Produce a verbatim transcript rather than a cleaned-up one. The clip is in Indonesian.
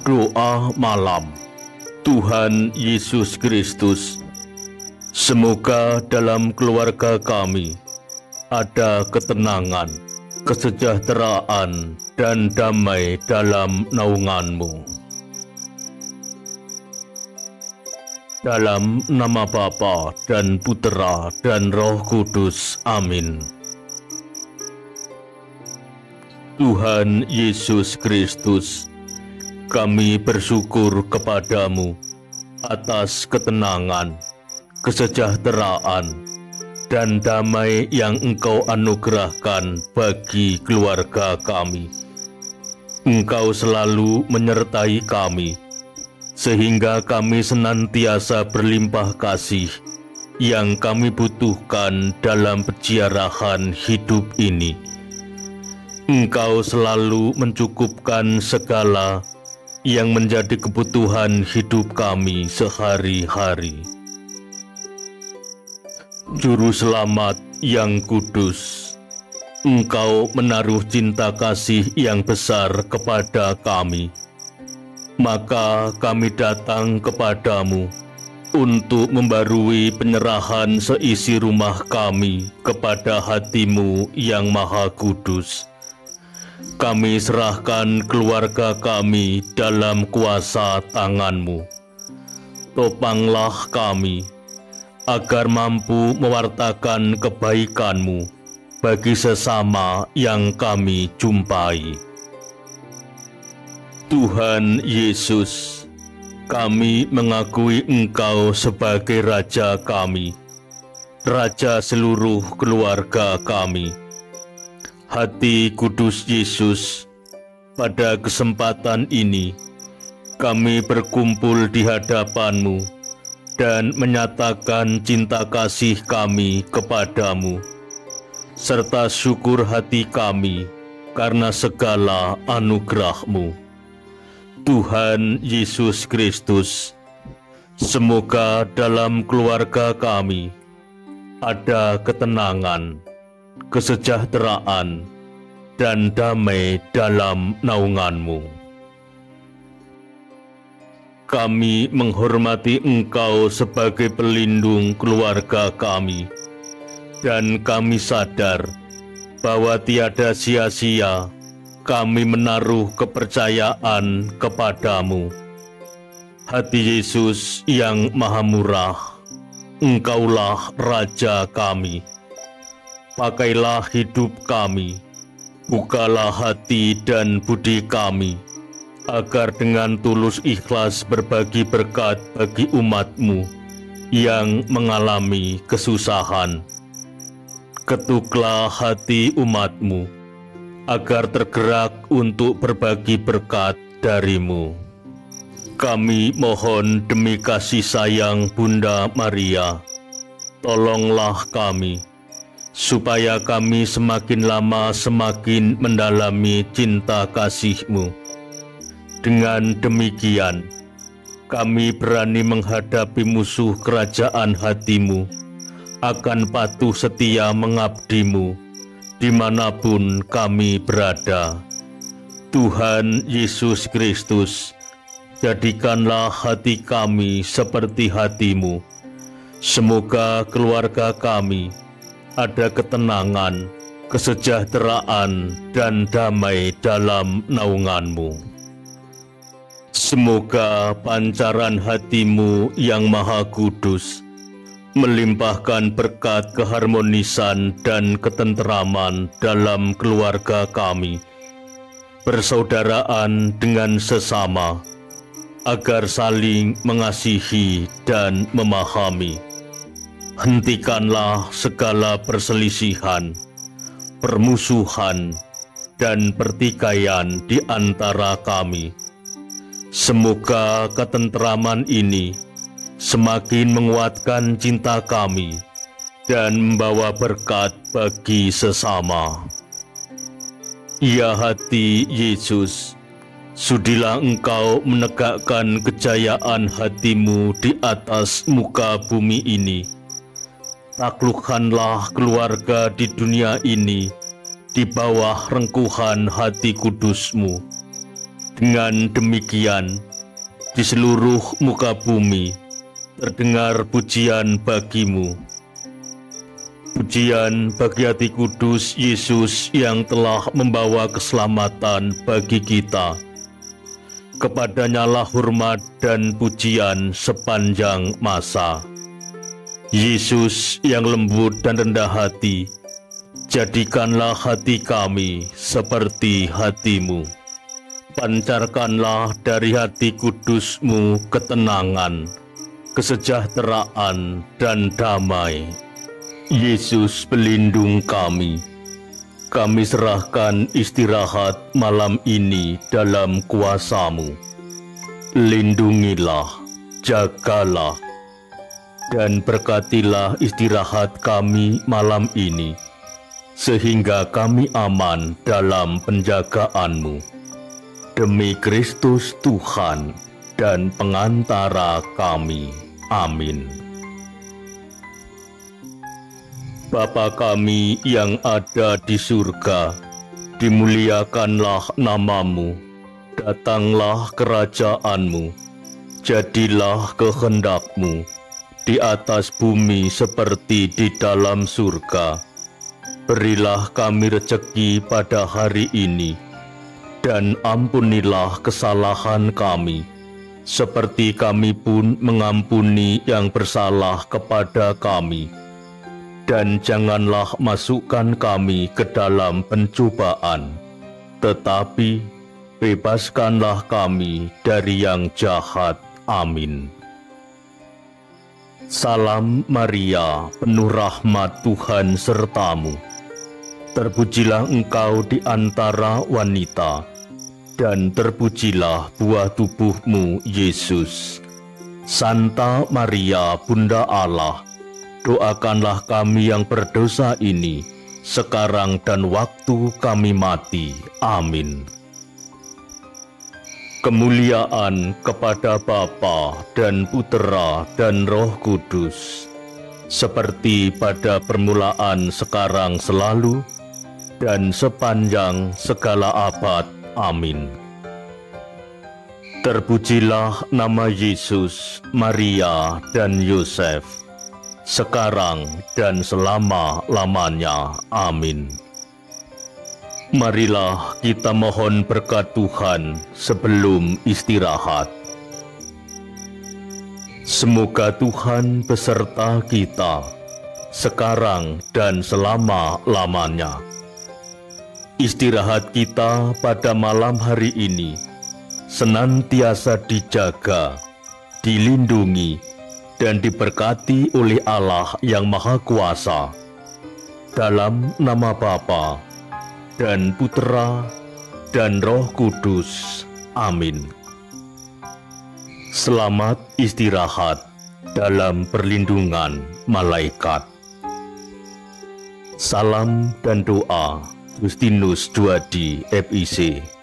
Doa malam. Tuhan Yesus Kristus, semoga dalam keluarga kami ada ketenangan, kesejahteraan, dan damai dalam naungan-Mu. Dalam nama Bapa dan Putera dan Roh Kudus. Amin. Tuhan Yesus Kristus, kami bersyukur kepadamu atas ketenangan, kesejahteraan, dan damai yang Engkau anugerahkan bagi keluarga kami. Engkau selalu menyertai kami, sehingga kami senantiasa berlimpah kasih yang kami butuhkan dalam peziarahan hidup ini. Engkau selalu mencukupkan segala yang menjadi kebutuhan hidup kami sehari-hari. Juru Selamat yang kudus, Engkau menaruh cinta kasih yang besar kepada kami. Maka kami datang kepadamu untuk membarui penyerahan seisi rumah kami kepada hati-Mu yang Maha Kudus. Kami serahkan keluarga kami dalam kuasa tangan-Mu. Topanglah kami, agar mampu mewartakan kebaikan-Mu bagi sesama yang kami jumpai. Tuhan Yesus, kami mengakui Engkau sebagai Raja kami, Raja seluruh keluarga kami. Hati kudus Yesus, pada kesempatan ini kami berkumpul di hadapan-Mu dan menyatakan cinta kasih kami kepadamu, serta syukur hati kami karena segala anugerah-Mu. Tuhan Yesus Kristus, semoga dalam keluarga kami ada ketenangan, kesejahteraan, dan damai dalam naungan-Mu. Kami menghormati Engkau sebagai pelindung keluarga kami, dan kami sadar bahwa tiada sia-sia kami menaruh kepercayaan kepadamu. Hati Yesus yang Maha Murah, Engkaulah Raja kami. Pakailah hidup kami, bukalah hati dan budi kami, agar dengan tulus ikhlas berbagi berkat bagi umat-Mu yang mengalami kesusahan. Ketuklah hati umat-Mu, agar tergerak untuk berbagi berkat dari-Mu. Kami mohon demi kasih sayang Bunda Maria, tolonglah kami, supaya kami semakin lama semakin mendalami cinta kasih-Mu. Dengan demikian, kami berani menghadapi musuh kerajaan hati-Mu, akan patuh setia mengabdi-Mu, dimanapun kami berada. Tuhan Yesus Kristus, jadikanlah hati kami seperti hati-Mu. Semoga keluarga kami ada ketenangan, kesejahteraan, dan damai dalam naungan-Mu. Semoga pancaran hati-Mu yang Maha Kudus melimpahkan berkat keharmonisan dan ketenteraman dalam keluarga kami, persaudaraan dengan sesama, agar saling mengasihi dan memahami. Hentikanlah segala perselisihan, permusuhan, dan pertikaian di antara kami. Semoga ketenteraman ini semakin menguatkan cinta kami dan membawa berkat bagi sesama. Ya hati Yesus, sudilah Engkau menegakkan kejayaan hati-Mu di atas muka bumi ini. Taklukkanlah keluarga di dunia ini di bawah rengkuhan hati kudus-Mu. Dengan demikian, di seluruh muka bumi terdengar pujian bagimu. Pujian bagi hati kudus Yesus yang telah membawa keselamatan bagi kita. Kepadanya lah hormat dan pujian sepanjang masa. Yesus yang lembut dan rendah hati, jadikanlah hati kami seperti hatimu. Pancarkanlah dari hati kudus-Mu ketenangan, kesejahteraan, dan damai. Yesus pelindung kami, kami serahkan istirahat malam ini dalam kuasa-Mu. Lindungilah, jagalah, dan berkatilah istirahat kami malam ini, sehingga kami aman dalam penjagaan-Mu. Demi Kristus Tuhan dan pengantara kami. Amin. Bapa kami yang ada di surga, dimuliakanlah nama-Mu, datanglah kerajaan-Mu, jadilah kehendak-Mu di atas bumi seperti di dalam surga. Berilah kami rezeki pada hari ini, dan ampunilah kesalahan kami, seperti kami pun mengampuni yang bersalah kepada kami. Dan janganlah masukkan kami ke dalam pencobaan, tetapi bebaskanlah kami dari yang jahat. Amin. Salam Maria, penuh rahmat Tuhan sertamu. Terpujilah engkau di antara wanita, dan terpujilah buah tubuhmu, Yesus. Santa Maria, Bunda Allah, doakanlah kami yang berdosa ini, sekarang dan waktu kami mati. Amin. Kemuliaan kepada Bapa dan Putera dan Roh Kudus, seperti pada permulaan, sekarang, selalu, dan sepanjang segala abad. Amin. Terpujilah nama Yesus, Maria, dan Yosef, sekarang dan selama-lamanya. Amin. Marilah kita mohon berkat Tuhan sebelum istirahat. Semoga Tuhan beserta kita, sekarang dan selama-lamanya. Istirahat kita pada malam hari ini senantiasa dijaga, dilindungi, dan diberkati oleh Allah yang Maha Kuasa. Dalam nama Bapa dan Putera dan Roh Kudus. Amin. Selamat istirahat dalam perlindungan malaikat. Salam dan doa Justinus Duadi, F I C.